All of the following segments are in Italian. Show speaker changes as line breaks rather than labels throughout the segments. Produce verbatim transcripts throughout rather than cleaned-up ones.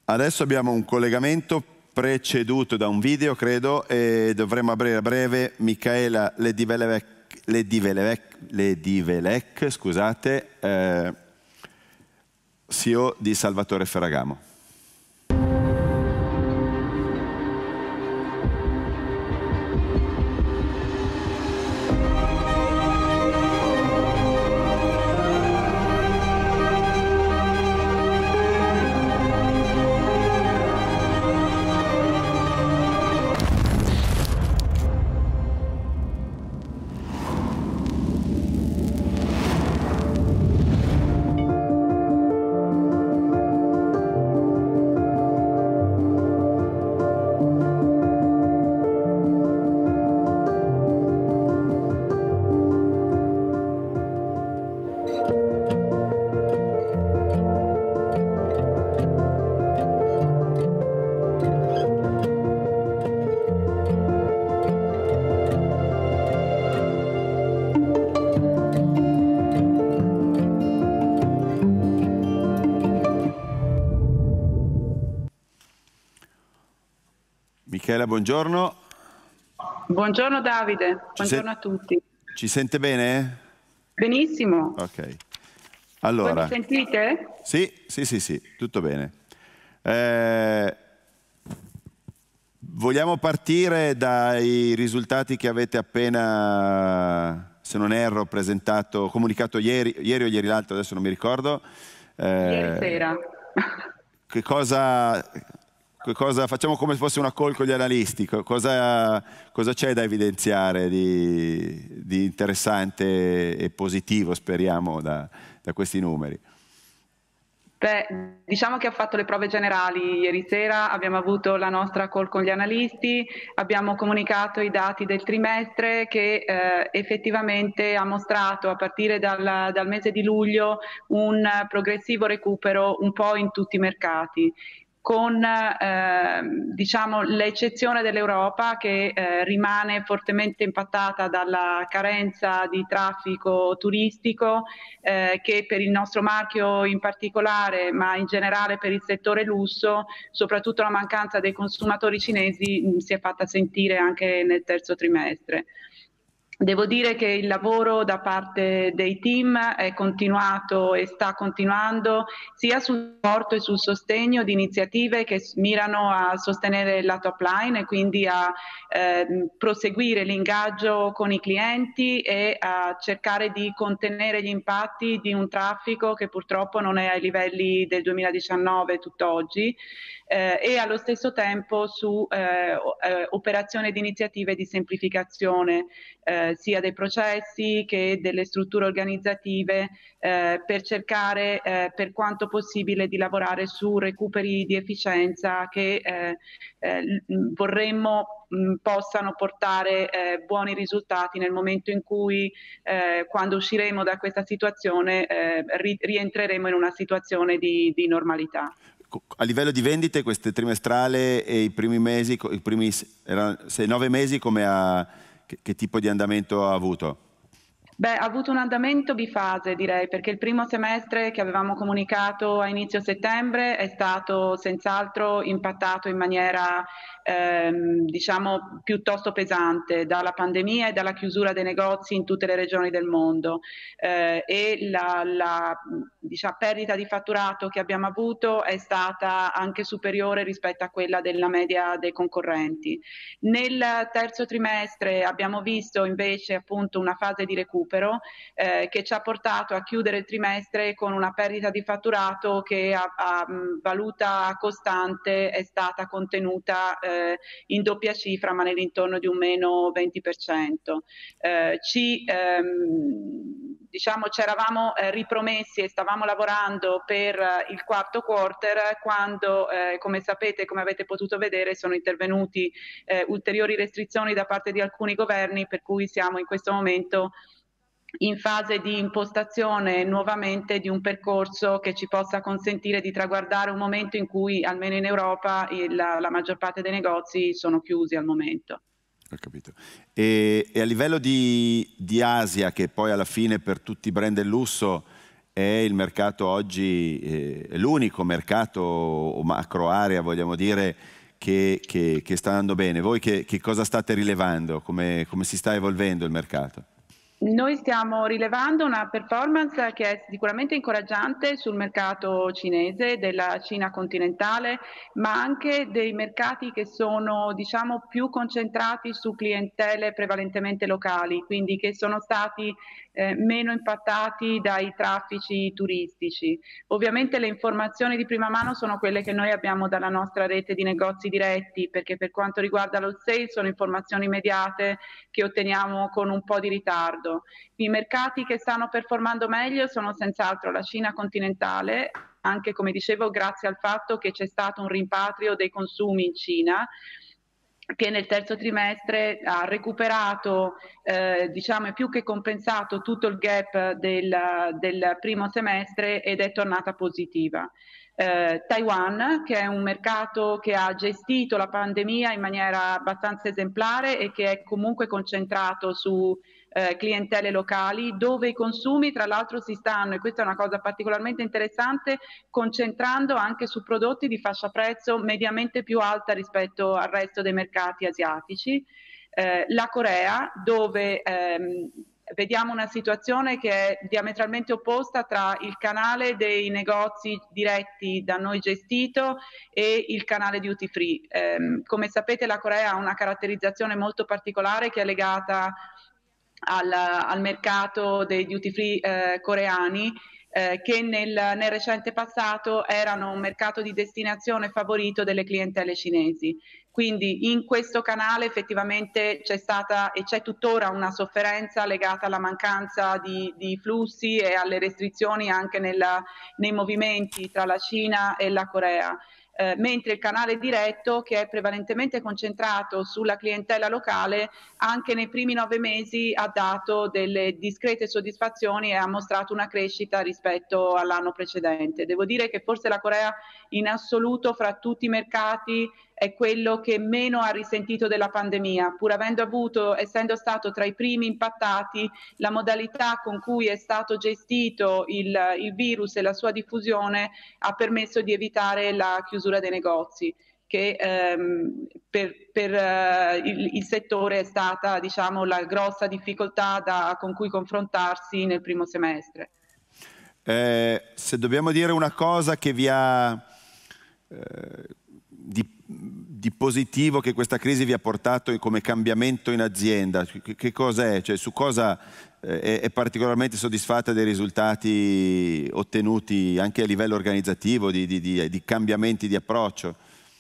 Adesso abbiamo un collegamento preceduto da un video, credo, e dovremo aprire a breve Michaela Ledivelec, Ledivelec, Ledivelec scusate, eh, C E O di Salvatore Ferragamo. Michela, buongiorno.
Buongiorno Davide, buongiorno a tutti.
Ci sente bene?
Benissimo.
Ok. Allora.
Voi mi sentite?
Sì, sì, sì, sì, tutto bene. Eh, vogliamo partire dai risultati che avete appena, se non erro, presentato, comunicato ieri, ieri o ieri l'altro, adesso non mi ricordo.
Eh, ieri sera.
Che cosa... Cosa, facciamo come se fosse una call con gli analisti, cosa, cosa c'è da evidenziare di, di interessante e positivo, speriamo, da, da questi numeri?
Beh, diciamo che ha fatto le prove generali ieri sera, abbiamo avuto la nostra call con gli analisti, abbiamo comunicato i dati del trimestre che eh, effettivamente ha mostrato a partire dal, dal mese di luglio un progressivo recupero un po' in tutti i mercati, con eh, diciamo, l'eccezione dell'Europa che eh, rimane fortemente impattata dalla carenza di traffico turistico eh, che per il nostro marchio in particolare, ma in generale per il settore lusso, soprattutto la mancanza dei consumatori cinesi mh, si è fatta sentire anche nel terzo trimestre. Devo dire che il lavoro da parte dei team è continuato e sta continuando sia sul supporto e sul sostegno di iniziative che mirano a sostenere la top line e quindi a eh, proseguire l'ingaggio con i clienti e a cercare di contenere gli impatti di un traffico che purtroppo non è ai livelli del duemiladiciannove tutt'oggi. Eh, e allo stesso tempo su eh, operazioni ed iniziative di semplificazione eh, sia dei processi che delle strutture organizzative eh, per cercare eh, per quanto possibile di lavorare su recuperi di efficienza che eh, eh, vorremmo mh, possano portare eh, buoni risultati nel momento in cui eh, quando usciremo da questa situazione eh, ri rientreremo in una situazione di, di normalità.
A livello di vendite, queste trimestrale e i primi mesi, i primi sei, nove mesi, come ha, che, che tipo di andamento ha avuto?
Beh, ha avuto un andamento bifase, direi, perché il primo semestre che avevamo comunicato a inizio settembre è stato senz'altro impattato in maniera ehm, diciamo piuttosto pesante dalla pandemia e dalla chiusura dei negozi in tutte le regioni del mondo eh, e la, la diciamo, perdita di fatturato che abbiamo avuto è stata anche superiore rispetto a quella della media dei concorrenti. Nel terzo trimestre abbiamo visto invece appunto una fase di recupero Eh, che ci ha portato a chiudere il trimestre con una perdita di fatturato che a, a valuta costante è stata contenuta eh, in doppia cifra, ma nell'intorno di un meno venti per cento. Eh, ci ehm, diciamo ci eravamo eh, ripromessi e stavamo lavorando per eh, il quarto quarter quando, eh, come sapete, come avete potuto vedere, sono intervenuti eh, ulteriori restrizioni da parte di alcuni governi, per cui siamo in questo momento in fase di impostazione nuovamente di un percorso che ci possa consentire di traguardare un momento in cui, almeno in Europa, il, la, la maggior parte dei negozi sono chiusi al momento.
Ho capito. E, e a livello di, di Asia, che poi alla fine per tutti i brand del lusso è il mercato oggi, eh, è l'unico mercato o macro area, vogliamo dire, che, che, che sta andando bene. Voi che, che cosa state rilevando? Come, come si sta evolvendo il mercato?
Noi stiamo rilevando una performance che è sicuramente incoraggiante sul mercato cinese, della Cina continentale, ma anche dei mercati che sono, diciamo, più concentrati su clientele prevalentemente locali, quindi che sono stati eh, meno impattati dai traffici turistici. Ovviamente le informazioni di prima mano sono quelle che noi abbiamo dalla nostra rete di negozi diretti, perché per quanto riguarda lo sale sono informazioni immediate che otteniamo con un po' di ritardo. I mercati che stanno performando meglio sono senz'altro la Cina continentale, anche come dicevo grazie al fatto che c'è stato un rimpatrio dei consumi in Cina, che nel terzo trimestre ha recuperato, eh, diciamo, è più che compensato tutto il gap del, del primo semestre ed è tornata positiva. Eh, Taiwan, che è un mercato che ha gestito la pandemia in maniera abbastanza esemplare e che è comunque concentrato su eh, clientele locali, dove i consumi tra l'altro si stanno, e questa è una cosa particolarmente interessante, concentrando anche su prodotti di fascia prezzo mediamente più alta rispetto al resto dei mercati asiatici. Eh, la Corea, dove ehm, vediamo una situazione che è diametralmente opposta tra il canale dei negozi diretti da noi gestito e il canale duty free. Eh, come sapete la Corea ha una caratterizzazione molto particolare che è legata al, al mercato dei duty free eh, coreani, eh, che nel, nel recente passato erano un mercato di destinazione favorito delle clientele cinesi. Quindi in questo canale effettivamente c'è stata e c'è tuttora una sofferenza legata alla mancanza di, di flussi e alle restrizioni anche nella, nei movimenti tra la Cina e la Corea. Eh, mentre il canale diretto, che è prevalentemente concentrato sulla clientela locale, anche nei primi nove mesi ha dato delle discrete soddisfazioni e ha mostrato una crescita rispetto all'anno precedente. Devo dire che forse la Corea in assoluto fra tutti i mercati è quello che meno ha risentito della pandemia, pur avendo avuto, essendo stato tra i primi impattati, la modalità con cui è stato gestito il, il virus e la sua diffusione ha permesso di evitare la chiusura dei negozi, che ehm, per, per uh, il, il settore è stata, diciamo, la grossa difficoltà da, con cui confrontarsi nel primo semestre.
Eh, se dobbiamo dire una cosa che vi ha eh, di, di positivo che questa crisi vi ha portato come cambiamento in azienda, che, che cosa è? Cioè, su cosa eh, è, è particolarmente soddisfatta dei risultati ottenuti anche a livello organizzativo, di, di, di, di cambiamenti di approccio?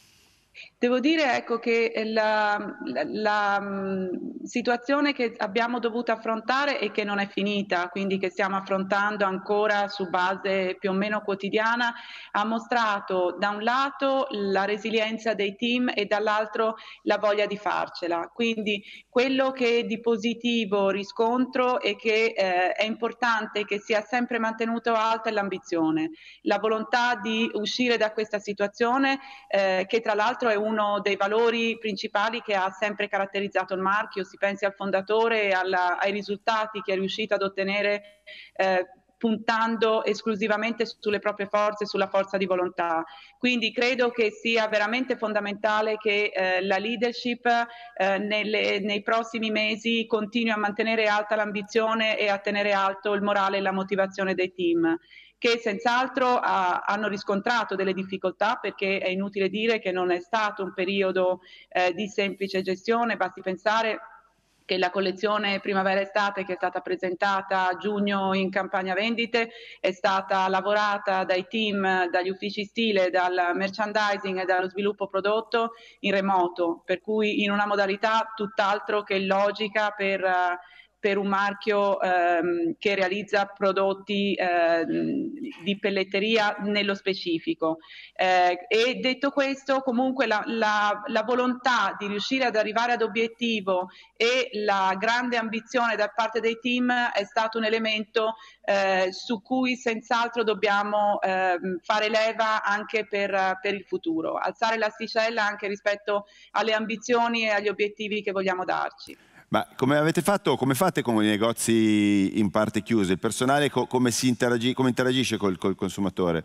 Devo dire ecco, che la, la, la mh, situazione che abbiamo dovuto affrontare e che non è finita, quindi che stiamo affrontando ancora su base più o meno quotidiana, ha mostrato da un lato la resilienza dei team e dall'altro la voglia di farcela. Quindi quello che di positivo riscontro e che eh, è importante che sia sempre mantenuto alta è l'ambizione, la volontà di uscire da questa situazione eh, che tra l'altro è uno dei valori principali che ha sempre caratterizzato il marchio. Si pensi al fondatore e alla, ai risultati che è riuscito ad ottenere eh, puntando esclusivamente sulle proprie forze, sulla forza di volontà. Quindi credo che sia veramente fondamentale che eh, la leadership eh, nelle, nei prossimi mesi continui a mantenere alta l'ambizione e a tenere alto il morale e la motivazione dei team, che senz'altro hanno riscontrato delle difficoltà, perché è inutile dire che non è stato un periodo eh, di semplice gestione. Basti pensare che la collezione primavera-estate che è stata presentata a giugno in campagna vendite è stata lavorata dai team, dagli uffici stile, dal merchandising e dallo sviluppo prodotto in remoto, per cui in una modalità tutt'altro che logica per per un marchio ehm, che realizza prodotti ehm, di pelletteria nello specifico. Eh, e detto questo, comunque la, la, la volontà di riuscire ad arrivare ad obiettivo e la grande ambizione da parte dei team è stato un elemento eh, su cui senz'altro dobbiamo eh, fare leva anche per, per il futuro, alzare l'asticella anche rispetto alle ambizioni e agli obiettivi che vogliamo darci.
Ma come avete fatto, come fate con i negozi in parte chiusi? Il personale co come, si interagi come interagisce col, col consumatore?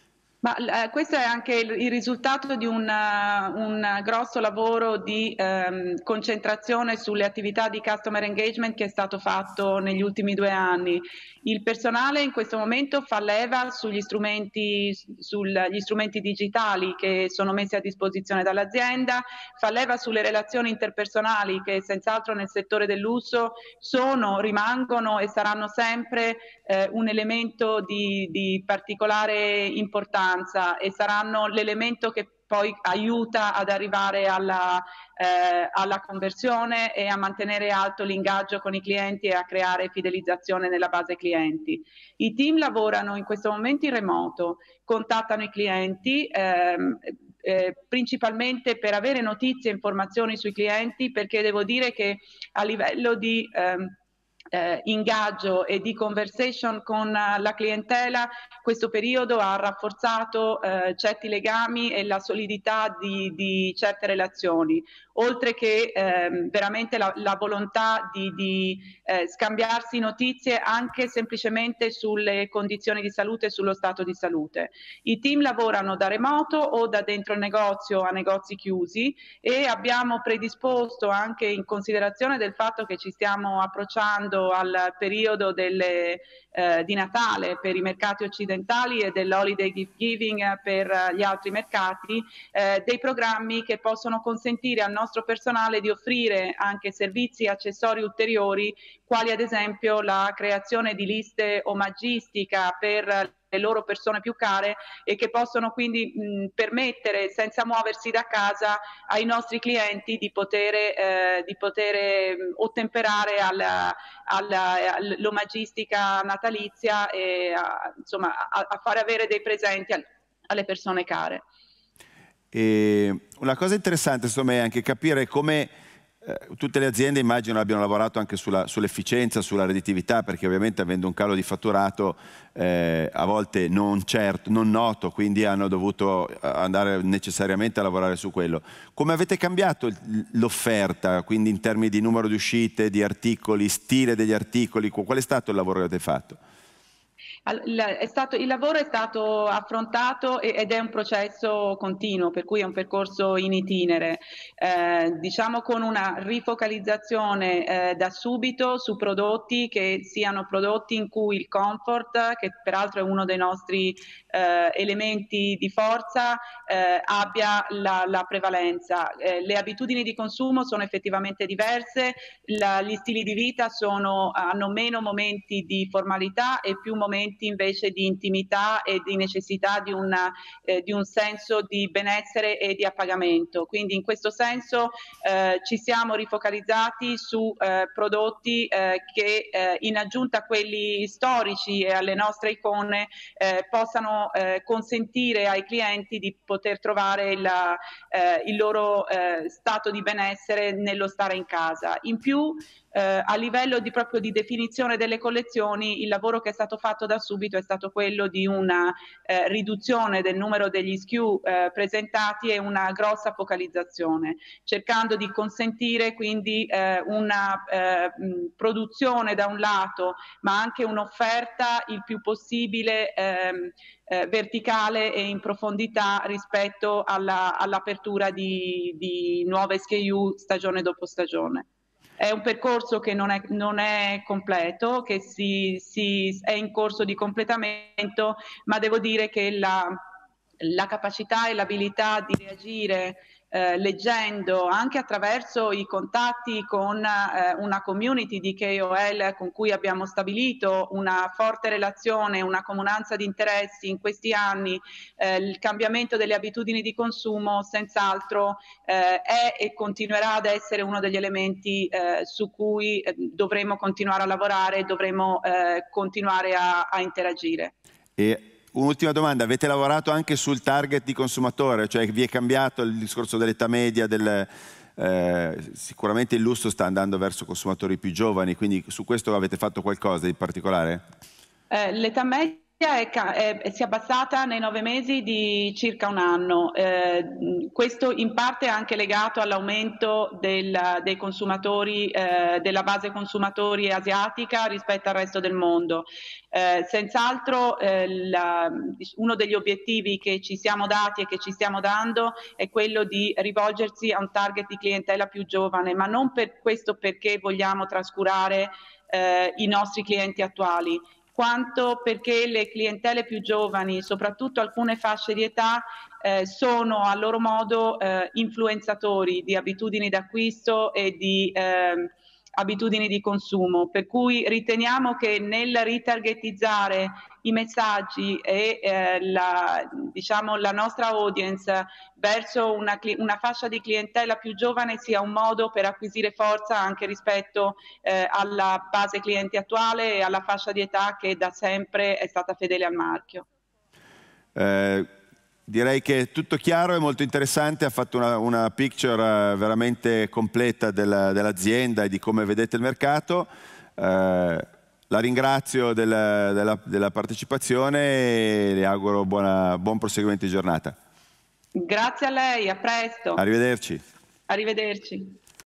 Ma eh, questo è anche il, il risultato di un, uh, un grosso lavoro di ehm, concentrazione sulle attività di customer engagement che è stato fatto negli ultimi due anni. Il personale in questo momento fa leva sugli strumenti, sugli strumenti digitali che sono messi a disposizione dall'azienda, fa leva sulle relazioni interpersonali che senz'altro nel settore del lusso sono, rimangono e saranno sempre eh, un elemento di, di particolare importanza e saranno l'elemento che poi aiuta ad arrivare alla, eh, alla conversione e a mantenere alto l'ingaggio con i clienti e a creare fidelizzazione nella base clienti. I team lavorano in questo momento in remoto, contattano i clienti, ehm, eh, principalmente per avere notizie e informazioni sui clienti, perché devo dire che a livello di ehm, Eh, ingaggio e di conversation con uh, la clientela, questo periodo ha rafforzato eh, certi legami e la solidità di, di certe relazioni, oltre che ehm, veramente la, la volontà di, di eh, scambiarsi notizie anche semplicemente sulle condizioni di salute e sullo stato di salute. I team lavorano da remoto o da dentro il negozio a negozi chiusi e abbiamo predisposto, anche in considerazione del fatto che ci stiamo approcciando al periodo delle, eh, di Natale per i mercati occidentali e dell'holiday gift giving per gli altri mercati, eh, dei programmi che possono consentire al nostro personale di offrire anche servizi e accessori ulteriori, quali ad esempio la creazione di liste omaggistica per le loro persone più care e che possono quindi mh, permettere, senza muoversi da casa, ai nostri clienti di poter, eh, di poter ottemperare alla, all'omagistica natalizia e a, insomma, a, a fare avere dei presenti alle persone care.
E una cosa interessante secondo me è anche capire come eh, tutte le aziende immagino abbiano lavorato anche sulla, sull'efficienza, sulla redditività, perché ovviamente avendo un calo di fatturato eh, a volte non certo, non noto, quindi hanno dovuto andare necessariamente a lavorare su quello. Come avete cambiato l'offerta, quindi in termini di numero di uscite, di articoli, stile degli articoli, qual è stato il lavoro che avete fatto?
È stato, il lavoro è stato affrontato ed è un processo continuo, per cui è un percorso in itinere, eh, diciamo con una rifocalizzazione eh, da subito su prodotti che siano prodotti in cui il comfort, che peraltro è uno dei nostri eh, elementi di forza, eh, abbia la, la prevalenza. Eh, le abitudini di consumo sono effettivamente diverse, la, gli stili di vita sono, hanno meno momenti di formalità e più momenti invece di intimità e di necessità di, una, eh, di un senso di benessere e di appagamento. Quindi in questo senso eh, ci siamo rifocalizzati su eh, prodotti eh, che eh, in aggiunta a quelli storici e alle nostre icone eh, possano eh, consentire ai clienti di poter trovare la, eh, il loro eh, stato di benessere nello stare in casa. In più Eh, a livello di, proprio di definizione delle collezioni, il lavoro che è stato fatto da subito è stato quello di una eh, riduzione del numero degli S K U eh, presentati e una grossa focalizzazione, cercando di consentire quindi eh, una eh, produzione da un lato, ma anche un'offerta il più possibile ehm, eh, verticale e in profondità rispetto all'apertura all di, di nuove S K U stagione dopo stagione. È un percorso che non è, non è completo, che si, si, è in corso di completamento, ma devo dire che la, la capacità e l'abilità di reagire eh, leggendo anche attraverso i contatti con eh, una community di K O L con cui abbiamo stabilito una forte relazione, una comunanza di interessi in questi anni, eh, il cambiamento delle abitudini di consumo senz'altro eh, è e continuerà ad essere uno degli elementi eh, su cui eh, dovremo continuare a lavorare e dovremo eh, continuare a, a interagire.
E un'ultima domanda, avete lavorato anche sul target di consumatore, cioè vi è cambiato il discorso dell'età media, del, eh, sicuramente il lusso sta andando verso consumatori più giovani, quindi su questo avete fatto qualcosa di particolare?
Eh, l'età media È, è, si è abbassata nei nove mesi di circa un anno, eh, questo in parte è anche legato all'aumento del, dei consumatori, eh, della base consumatori asiatica rispetto al resto del mondo. Eh, senz'altro eh, uno degli obiettivi che ci siamo dati e che ci stiamo dando è quello di rivolgersi a un target di clientela più giovane, ma non per questo perché vogliamo trascurare eh, i nostri clienti attuali, quanto perché le clientele più giovani, soprattutto alcune fasce di età, eh, sono a loro modo eh, influenzatori di abitudini d'acquisto e di eh, abitudini di consumo, per cui riteniamo che nel ritargetizzare i messaggi e eh, la, diciamo, la nostra audience verso una, una fascia di clientela più giovane sia un modo per acquisire forza anche rispetto eh, alla base clienti attuale e alla fascia di età che da sempre è stata fedele al marchio.
Eh, direi che è tutto chiaro e molto interessante, ha fatto una, una picture veramente completa dell'azienda e di come vedete il mercato. Eh, la ringrazio della, della, della partecipazione e le auguro buona, buon proseguimento di giornata.
Grazie a lei, a presto.
Arrivederci.
Arrivederci.